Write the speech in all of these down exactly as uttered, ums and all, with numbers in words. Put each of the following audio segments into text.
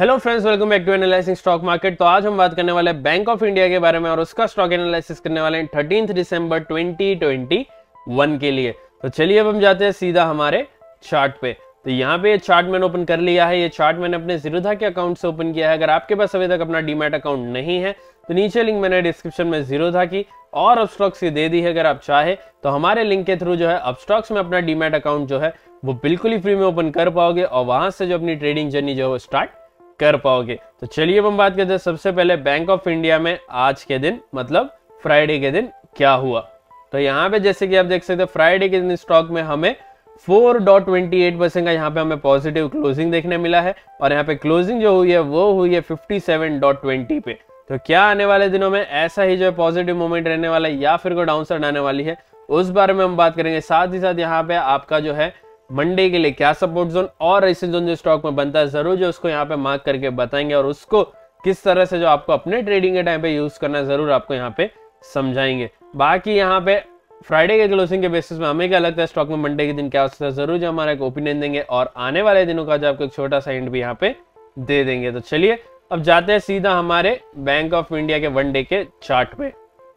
Hello friends, welcome back to analysing stock market. तो आज हम बात करने वाले हैं बैंक ऑफ इंडिया के बारे में और उसका स्टॉक एनालिसिस करने वाले हैं थर्टीन्थ दिसंबर ट्वेंटी ट्वेंटी वन के लिए। तो चलिए अब हम जाते हैं सीधा हमारे चार्ट पे। तो यहाँ पे ये चार्ट मैंने ओपन कर लिया है। ये चार्ट मैंने अपने जीरोधा के अकाउंट से ओपन किया है। अगर आपके पास अभी तक अपना डीमैट अकाउंट नहीं है तो नीचे लिंक मैंने डिस्क्रिप्शन में जीरोधा की और अपस्टॉक्स की दे दी है। अगर आप चाहे तो हमारे लिंक के थ्रू जो है अपस्टॉक्स में अपना डीमैट अकाउंट जो है वो बिल्कुल ही फ्री में ओपन कर पाओगे और वहां से जो अपनी ट्रेडिंग जर्नी जो है वो स्टार्ट कर पाओगे। तो चलिए अब हम बात करते हैं सबसे पहले बैंक ऑफ इंडिया में आज के दिन मतलब फ्राइडे के दिन क्या हुआ। तो यहाँ पे जैसे कि आप देख सकते हैं फ्राइडे के दिन स्टॉक में हमें four point two eight percent का यहाँ पे हमें पॉजिटिव क्लोजिंग देखने मिला है और यहाँ पे क्लोजिंग जो हुई है वो हुई है fifty seven point two zero पे। तो क्या आने वाले दिनों में ऐसा ही जो है पॉजिटिव मूवमेंट रहने वाला है या फिर कोई डाउन साइड आने वाली है उस बारे में हम बात करेंगे। साथ ही साथ यहाँ पे आपका जो है मंडे के लिए क्या सपोर्ट जोन और रेसिस्टेंस जोन जो स्टॉक में बनता है जरूर जो उसको यहाँ पे मार्क करके बताएंगे और उसको किस तरह से जो आपको अपने ट्रेडिंग के टाइम पे यूज करना है जरूर आपको यहाँ पे समझाएंगे। बाकी यहाँ पे फ्राइडे के क्लोजिंग के बेसिस में हमें क्या लगता है स्टॉक में मंडे के दिन क्या हो सकता है जरूर जो हमारा एक ओपिनियन देंगे और आने वाले दिनों का जो आपको एक छोटा सा हिंट भी यहाँ पे दे देंगे। तो चलिए अब जाते हैं सीधा हमारे बैंक ऑफ इंडिया के वन डे के चार्ट पे।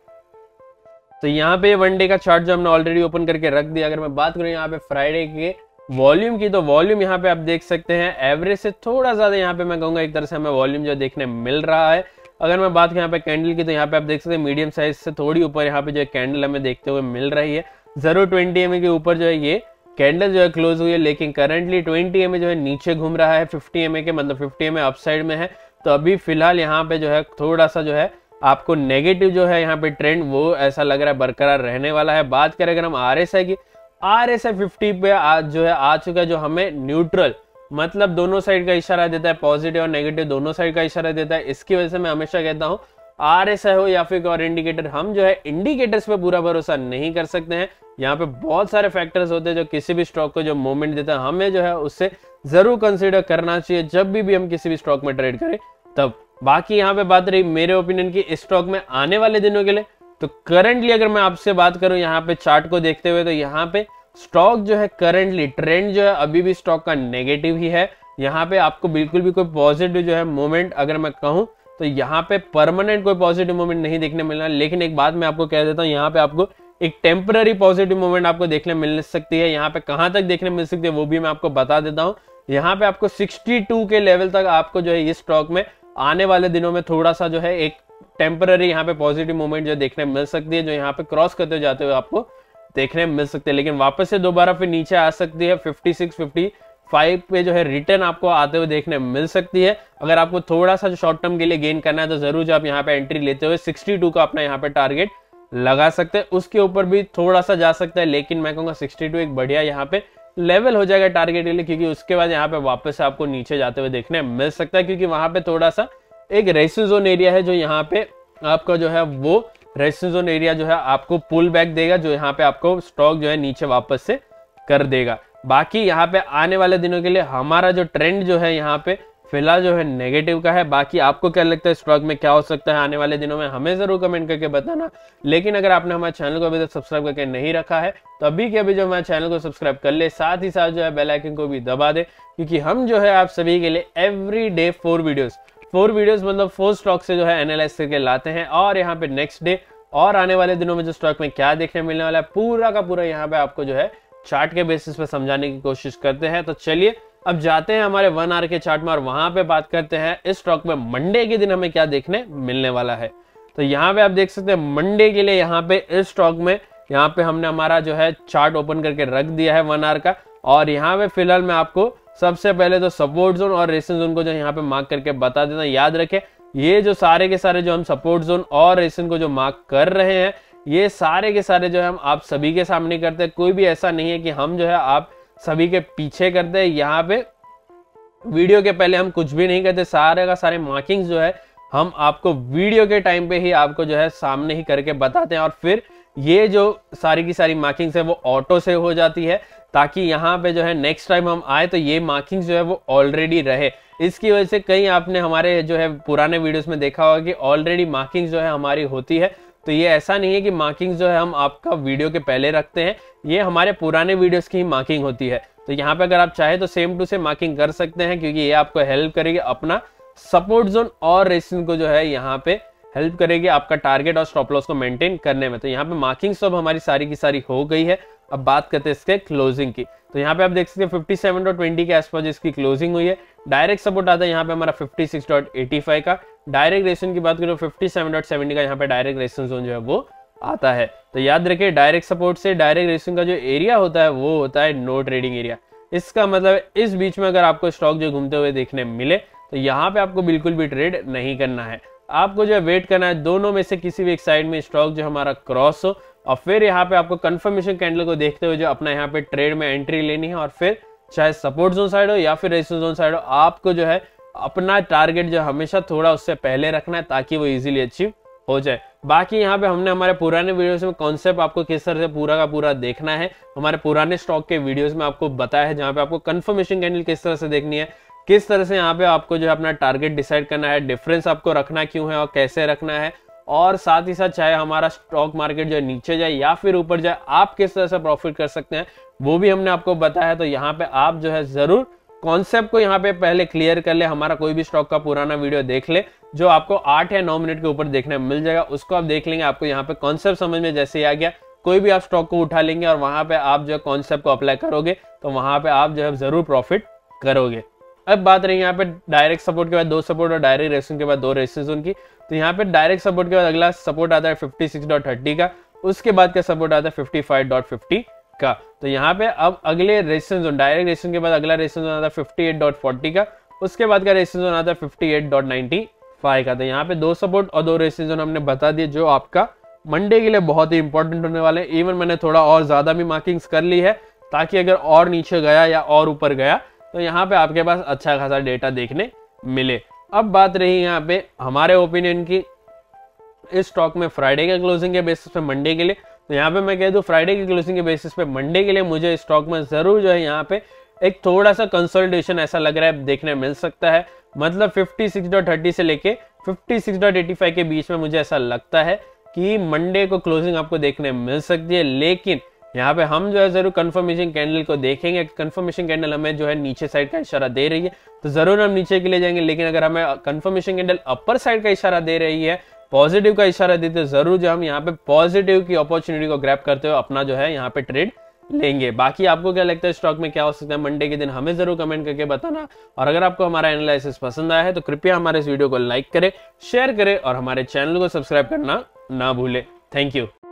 तो यहाँ पे वन डे का चार्ट जो हमने ऑलरेडी ओपन करके रख दिया। अगर मैं बात करूँ यहाँ पे फ्राइडे के वॉल्यूम की तो वॉल्यूम यहाँ पे आप देख सकते हैं एवरेज से थोड़ा ज्यादा यहाँ पे मैं कहूंगा एक तरह से हमें वॉल्यूम जो देखने मिल रहा है। अगर मैं बात करूँ यहाँ पे कैंडल की तो यहाँ पे आप देख सकते हैं मीडियम साइज से थोड़ी ऊपर यहाँ पे जो है कैंडल हमें देखते हुए मिल रही है। जरूर ट्वेंटी एम ए के ऊपर जो है ये कैंडल जो है क्लोज हुई है लेकिन करंटली ट्वेंटी एम ए जो है नीचे घूम रहा है फिफ्टी एम ए के मतलब फिफ्टी एम ए अपसाइड में है। तो अभी फिलहाल यहाँ पे जो है थोड़ा सा जो है आपको नेगेटिव जो है यहाँ पे ट्रेंड वो ऐसा लग रहा है बरकरार रहने वाला है। बात करें अगर हम आर एस आई की, आर एस आई फिफ्टी पे आज जो है आ चुका है जो हमें न्यूट्रल मतलब दोनों साइड का इशारा देता है, पॉजिटिव और नेगेटिव दोनों साइड का इशारा देता है। इसकी वजह से मैं हमेशा कहता हूँ आर एस आई हो या फिर और इंडिकेटर, हम जो है इंडिकेटर्स पे पूरा भरोसा नहीं कर सकते हैं। यहाँ पे बहुत सारे फैक्टर्स होते हैं जो किसी भी स्टॉक को जो मूवमेंट देता है हमें जो है उससे जरूर कंसिडर करना चाहिए जब भी, भी हम किसी भी स्टॉक में ट्रेड करें तब। बाकी यहाँ पे बात रही मेरे ओपिनियन की इस स्टॉक में आने वाले दिनों के लिए, तो करंटली अगर मैं आपसे बात करूं यहाँ पे चार्ट को देखते हुए तो यहाँ पे स्टॉक जो है करंटली ट्रेंड जो है अभी भी स्टॉक का नेगेटिव ही है। यहाँ पे आपको बिल्कुल भी कोई पॉजिटिव जो है मूवमेंट अगर मैं कहूँ तो यहाँ पे परमानेंट कोई पॉजिटिव मूवमेंट नहीं देखने मिलना। लेकिन एक बात मैं आपको कह देता हूँ यहाँ पे आपको एक टेम्पररी पॉजिटिव मूवमेंट आपको देखने मिल सकती है। यहाँ पे कहाँ तक देखने मिल सकती है वो भी मैं आपको बता देता हूँ। यहाँ पे आपको सिक्सटी टू के लेवल तक आपको जो है इस स्टॉक में आने वाले दिनों में थोड़ा सा जो है एक टेम्पररी यहाँ पे पॉजिटिव मूवमेंट जो देखने मिल सकती है जो यहाँ पे क्रॉस करते जाते हुए आपको देखने मिल सकते हैं। लेकिन वापस से दोबारा फिर नीचे आ सकती है फिफ्टी सिक्स फिफ्टी फाइव पे जो है रिटर्न आपको आते हुए देखने मिल सकती है। अगर आपको थोड़ा सा शॉर्ट टर्म के लिए गेन करना है तो जरूर जो आप यहाँ पे एंट्री लेते हुए सिक्सटी टू का अपना यहाँ पे टारगेट लगा सकते हैं। उसके ऊपर भी थोड़ा सा जा सकता है लेकिन मैं कहूँगा सिक्सटी टू एक बढ़िया यहाँ पे लेवल हो जाएगा टारगेट के लिए, क्योंकि उसके बाद यहाँ पे वापस आपको नीचे जाते हुए देखने मिल सकता है क्योंकि वहां पे थोड़ा सा एक रेसिस्टेंस जोन एरिया है जो यहाँ पे आपका जो है वो रेसिस्टेंस जोन एरिया जो है आपको पुल बैक देगा जो यहाँ पे आपको स्टॉक जो है नीचे वापस से कर देगा। बाकी यहाँ पे आने वाले दिनों के लिए हमारा जो ट्रेंड जो है यहाँ पे फिलहाल जो है नेगेटिव का है। बाकी आपको क्या लगता है स्टॉक में क्या हो सकता है आने वाले दिनों में हमें जरूर कमेंट करके बताना। लेकिन अगर आपने हमारे चैनल को अभी तक सब्सक्राइब करके नहीं रखा है तो अभी के अभी जो हमारे चैनल को सब्सक्राइब कर ले, साथ ही साथ जो है बेल आइकन को भी दबा दे क्योंकि हम जो है आप सभी के लिए every day four videos four videos मतलब फोर स्टॉक से जो है एनालाइज करके लाते हैं और यहाँ पे नेक्स्ट डे और आने वाले दिनों में जो स्टॉक में क्या देखने मिलने वाला है पूरा का पूरा यहाँ पे आपको जो है चार्ट के बेसिस पे समझाने की कोशिश करते हैं। तो चलिए अब जाते हैं हमारे वन आवर के चार्ट में और वहां पे बात करते हैं इस स्टॉक में मंडे के दिन हमें क्या देखने मिलने वाला है। तो यहाँ पे आप देख सकते हैं मंडे के लिए यहाँ पे इस स्टॉक में यहाँ पे हमने हमारा जो है चार्ट ओपन करके रख दिया है वन आवर का और यहाँ पे फिलहाल मैं आपको सबसे पहले तो सपोर्ट जोन और रेसिस्टेंस जोन को जो यहाँ पे मार्क करके बता देना। याद रखें ये जो सारे के सारे जो हम सपोर्ट जोन और रेसिस्टेंस को जो मार्क कर रहे हैं ये सारे के सारे जो है हम आप सभी के सामने करते हैं। कोई भी ऐसा नहीं है कि हम जो है आप सभी के पीछे करते हैं। यहाँ पे वीडियो के पहले हम कुछ भी नहीं करते, सारे का सारे मार्किंग्स जो है हम आपको वीडियो के टाइम पे ही आपको जो है सामने ही करके बताते हैं और फिर ये जो सारी की सारी मार्किंग्स है वो ऑटो से हो जाती है ताकि यहाँ पे जो है नेक्स्ट टाइम हम आए तो ये मार्किंग्स जो है वो ऑलरेडी रहे। इसकी वजह से कहीं आपने हमारे जो है पुराने वीडियोस में देखा होगा कि ऑलरेडी मार्किंग्स जो है हमारी होती है। तो ये ऐसा नहीं है कि मार्किंग्स जो है हम आपका वीडियो के पहले रखते हैं, ये हमारे पुराने वीडियोस की ही मार्किंग होती है। तो यहाँ पे अगर आप चाहे तो सेम टू सेम मार्किंग कर सकते हैं क्योंकि ये आपको हेल्प करेगी अपना सपोर्ट जोन और रेजिस्टेंस को जो है यहाँ पे हेल्प करेगी आपका टारगेट और स्टॉप लॉस को मेंटेन करने में। तो यहाँ पे मार्किंग सब हमारी सारी की सारी हो गई है। अब बात करते हैं इसके क्लोजिंग की। तो यहाँ पे आप देख सकते हैं फिफ्टी सेवन डॉट ट्वेंटी के आसपास इसकी क्लोजिंग हुई है। डायरेक्ट सपोर्ट आता है यहाँ पे हमारा fifty six dot eighty five का। डायरेक्ट रेजिस्टेंस की बात करें फिफ्टी सेवन डॉट सेवेंटी का यहाँ पे डायरेक्ट रेजिस्टेंस जोन जो है वो आता है। तो याद रखिए डायरेक्ट सपोर्ट से डायरेक्ट रेजिस्टेंस का जो एरिया होता है वो होता है नो ट्रेडिंग एरिया। इसका मतलब इस बीच में अगर आपको स्टॉक जो घूमते हुए देखने मिले तो यहाँ पे आपको बिल्कुल भी ट्रेड नहीं करना है। आपको जो है वेट करना है दोनों में से किसी भी एक साइड में स्टॉक जो हमारा क्रॉस हो और फिर यहाँ पे आपको कंफर्मेशन कैंडल को देखते हुए जो अपना यहाँ पे ट्रेड में एंट्री लेनी है और फिर चाहे सपोर्ट जोन साइड हो या फिर रेजिस्टेंस जोन साइड हो आपको जो है अपना टारगेट जो हमेशा थोड़ा उससे पहले रखना है ताकि वो इजीली अचीव हो जाए। बाकी यहाँ पे हमने हमारे पुराने वीडियोस में कॉन्सेप्ट आपको किस तरह से पूरा का पूरा देखना है हमारे पुराने स्टॉक के वीडियोस में आपको बताया है, जहाँ पे आपको कंफर्मेशन कैंडल किस तरह से देखनी है, किस तरह से यहाँ पे आपको जो है अपना टारगेट डिसाइड करना है, डिफरेंस आपको रखना क्यों है और कैसे रखना है, और साथ ही साथ चाहे हमारा स्टॉक मार्केट जो नीचे जाए या फिर ऊपर जाए आप किस तरह से प्रॉफिट कर सकते हैं वो भी हमने आपको बताया है। तो यहाँ पे आप जो है जरूर कॉन्सेप्ट को यहाँ पे पहले क्लियर कर ले, हमारा कोई भी स्टॉक का पुराना वीडियो देख ले जो आपको आठ या नौ मिनट के ऊपर देखने मिल जाएगा, उसको आप देख लेंगे। आपको यहाँ पे कॉन्सेप्ट समझ में जैसे ही आ गया कोई भी आप स्टॉक को उठा लेंगे और वहां पे आप जो है कॉन्सेप्ट को अप्लाई करोगे तो वहां पे आप जो है जरूर प्रॉफिट करोगे। अब बात रही यहाँ पे डायरेक्ट सपोर्ट के बाद दो सपोर्ट और डायरेक्ट रेजिस्टेंस के बाद दो रेजिस्टेंस जोन की। तो यहाँ पे डायरेक्ट सपोर्ट के बाद अगला सपोर्ट आता है फिफ्टी सिक्स डॉट थर्टी का, उसके बाद का सपोर्ट आता है फिफ्टी फाइव डॉट फिफ्टी का। तो यहाँ पे अब अगले रेजिस्टेंस जोन डायरेक्ट रेजिस्टेंस के बाद अगला रेजिस्टेंस जोन आता है फिफ्टी एट डॉट फोर्टी का, उसके बाद का रेजिस्टेंस जोन आता है fifty eight dot ninety five का। तो यहाँ पे दो सपोर्ट और दो रेजिस्टेंस जोन हमने बता दिए जो आपका मंडे के लिए बहुत ही इंपॉर्टेंट होने वाले हैं। इवन मैंने थोड़ा और ज्यादा भी मार्किंग्स कर ली है ताकि अगर और नीचे गया या और ऊपर गया तो यहाँ पे आपके पास अच्छा खासा डेटा देखने मिले। अब बात रही यहाँ पे हमारे ओपिनियन की इस स्टॉक में फ्राइडे के क्लोजिंग के बेसिस पे मंडे के लिए। तो यहाँ पे मैं कह दूं फ्राइडे की क्लोजिंग के बेसिस पे मंडे के लिए मुझे स्टॉक में जरूर जो है यहाँ पे एक थोड़ा सा कंसोलिडेशन ऐसा लग रहा है देखने मिल सकता है। मतलब फिफ्टी सिक्स डॉट थर्टी से लेके fifty six dot eighty five के बीच में मुझे ऐसा लगता है कि मंडे को क्लोजिंग आपको देखने मिल सकती है। लेकिन यहाँ पे हम जो है जरूर कंफर्मेशन कैंडल को देखेंगे। कंफर्मेशन कैंडल हमें जो है नीचे साइड का इशारा दे रही है तो जरूर हम नीचे के लिए जाएंगे। लेकिन अगर हमें कंफर्मेशन कैंडल अपर साइड का इशारा दे रही है, पॉजिटिव का इशारा देते हैं, जरूर जो हम यहाँ पे पॉजिटिव की अपॉर्चुनिटी को ग्रैब करते हुए अपना जो है यहाँ पे ट्रेड लेंगे। बाकी आपको क्या लगता है स्टॉक में क्या हो सकता है मंडे के दिन, हमें जरूर कमेंट करके बताना। और अगर आपको हमारा एनालिसिस पसंद आया है तो कृपया हमारे इस वीडियो को लाइक करें, शेयर करें और हमारे चैनल को सब्सक्राइब करना ना भूले। Thank you.